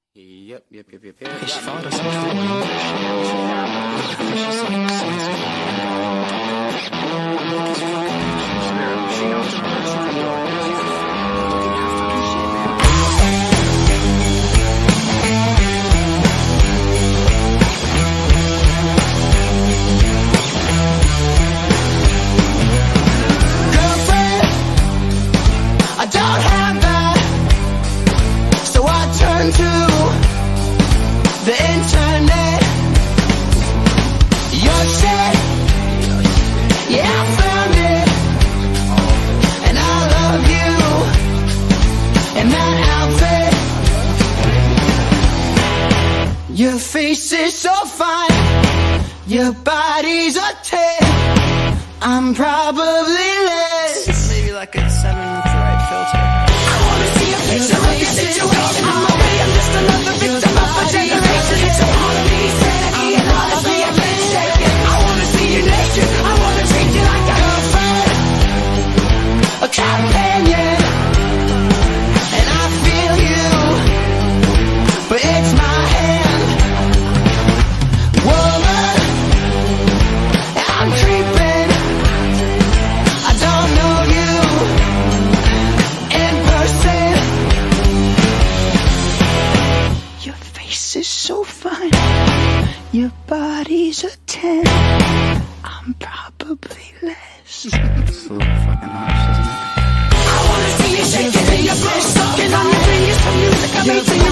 Yep. Okay, she followed us on Twitter. She's like, She knows the person. The internet, your shit, yeah, I found it, and I love you, in that outfit. Your face is so fine, your body's a 10, I'm probably less. Maybe like a 7 with the right filter. I wanna see a picture of your situation, I'm just another victim of a generation. It's a part of me, sanity, and honestly I've been shaken. I wanna see you naked, I wanna treat you like a girlfriend, a companion, and I feel you, but it's my hand. Woman, I'm creeping, I don't know you in person. Your face is so fine, your body's a 10, I'm probably less. It's a little fucking harsh, isn't it? I wanna see you shaking in your flesh, sucking on your fingers for music, I'm 18.